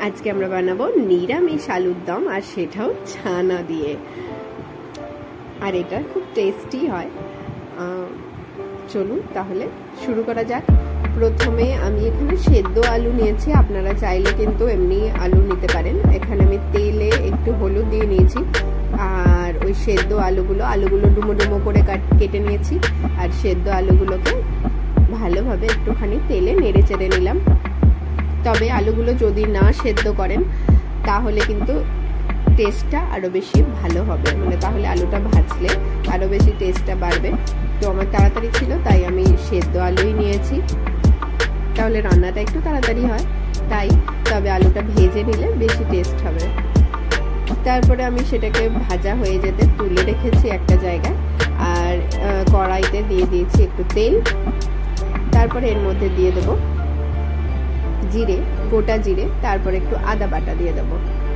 আজকে আমরা বানাবো নিরামিষ আলুর দম, আর সেটাও ছানা দিয়ে। আর এটা খুব টেস্টি হয়। চলুন তাহলে শুরু করা যাক। প্রথমে আমি এখানে সেদ্ধ আলু নিয়েছি, আপনারা চাইলে কিন্তু এমনি আলু নিতে পারেন। এখানে আমি তেলে একটু হলুদ দিয়ে নিয়েছি, আর ওই সেদ্ধ আলুগুলো ডুমো ডুমো করে কেটে নিয়েছি। আর সেদ্ধ আলুগুলোকে ভালোভাবে একটুখানি তেলে নেড়ে চেড়ে নিলাম। তবে আলুগুলো যদি না সেদ্ধ করেন তাহলে কিন্তু টেস্টটা আরও বেশি ভালো হবে, মানে তাহলে আলুটা ভাজলে আরও বেশি টেস্টটা বাড়বে। তো আমার তাড়াতাড়ি ছিল তাই আমি সেদ্ধ আলুই নিয়েছি, তাহলে রান্নাটা একটু তাড়াতাড়ি হয় তাই। তবে আলুটা ভেজে নিলে বেশি টেস্ট হবে। তারপরে আমি সেটাকে ভাজা হয়ে যেতে তুলে রেখেছি একটা জায়গায়, আর কড়াইতে দিয়ে দিয়েছি একটু তেল। তারপরে এর মধ্যে দিয়ে দেবো জিরে, গোটা জিরে, তারপরে একটু আদা বাটা দিয়ে দেবো।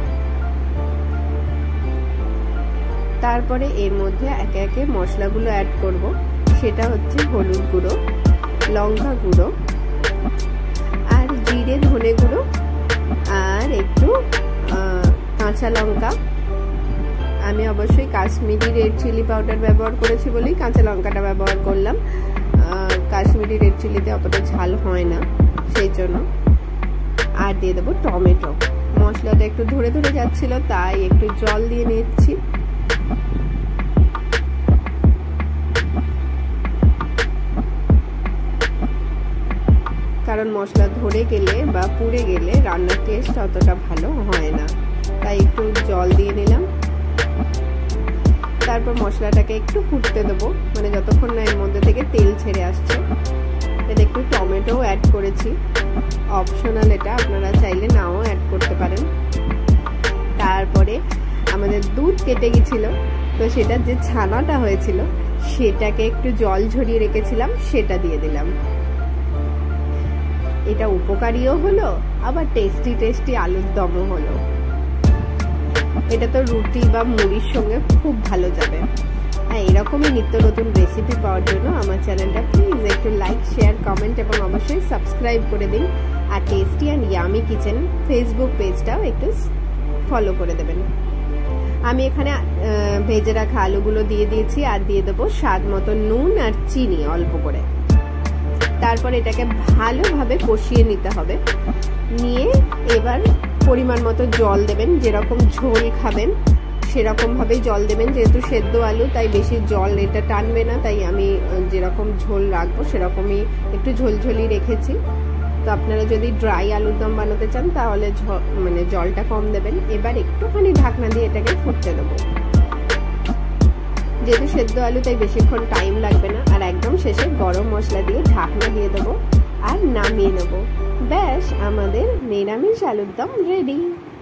তারপরে এর মধ্যে একে একে মশলাগুলো অ্যাড করব। সেটা হচ্ছে হলুদ গুঁড়ো, লঙ্কা গুঁড়ো, আর জিরে ধনে গুঁড়ো, আর একটু কাঁচা লঙ্কা। আমি অবশ্যই কাশ্মীরি রেড চিলি পাউডার ব্যবহার করেছি বলেই কাঁচা লঙ্কাটা ব্যবহার করলাম। কাশ্মীরি রেড চিলিতে অতটা ঝাল হয় না, সেই জন্য। আর দিয়ে দেবো টমেটো। মশলাটা একটু ধরে ধরে যাচ্ছিল তাই একটু জল দিয়ে নিচ্ছি। কারণ মশলা ধরে গেলে বা পুড়ে গেলে রান্নার টেস্ট অতটা ভালো হয় না, তাই একটু জল দিয়ে নিলাম। তারপর মশলাটাকে একটু ফুটতে দেবো, মানে যতক্ষণ না এর মধ্যে থেকে তেল ছেড়ে আসছে। এতে একটু টমেটো অ্যাড করেছি, অপশনাল এটা, আপনারা চাইলে নাও অ্যাড করতে পারেন। তারপরে আমাদের দুধ কেটে গেছিল, তো সেটার যে ছানাটা হয়েছিল সেটাকে একটু জল ঝরিয়ে রেখেছিলাম, সেটা দিয়ে দিলাম। এটা উপকারীও হলো, আবার টেস্টি আলুর দমও হলো। এটা তো রুটি বা মুড়ির সঙ্গে খুব ভালো যাবে। হ্যাঁ, এরকমই নিত্য নতুন রেসিপি পাওয়ার জন্য আমার চ্যানেলটা প্লিজ একটু লাইক, শেয়ার, কমেন্ট এবং অবশ্যই সাবস্ক্রাইব করে দিন। আর tasty and yummy kitchen Facebook পেজটাও একটু ফলো করে দেবেন। আমি এখানে ভেজে রাখা আলুগুলো দিয়ে দিয়েছি, আর দিয়ে দেবো স্বাদ মতো নুন আর চিনি অল্প করে। তারপর এটাকে ভালোভাবে কষিয়ে নিতে হবে। নিয়ে এবার পরিমাণ মতো জল দেবেন, যেরকম ঝোল খাবেন সেরকম ভাবেই জল দেবেন। যেহেতু সেদ্ধ আলু তাই বেশি জল এটা টানবে না, তাই আমি যেরকম ঝোল রাখবো সেরকমই একটু ঝোলঝোলি রেখেছি। তো আপনারা যদি ড্রাই আলুর দম বানাতে চান তাহলে মানে জলটা কম দেবেন। এবার একটুখানি ঢাকনা দিয়ে এটাকে ফুটতে দেবো। যেহেতু সেদ্ধ আলু তাই বেশিক্ষণ টাইম লাগবে না। আর একদম শেষে গরম মশলা দিয়ে ঢাকনা দিয়ে দেবো আর নামিয়ে নেবো। ব্যাস, আমাদের নিরামিষ আলুর দম রেডি।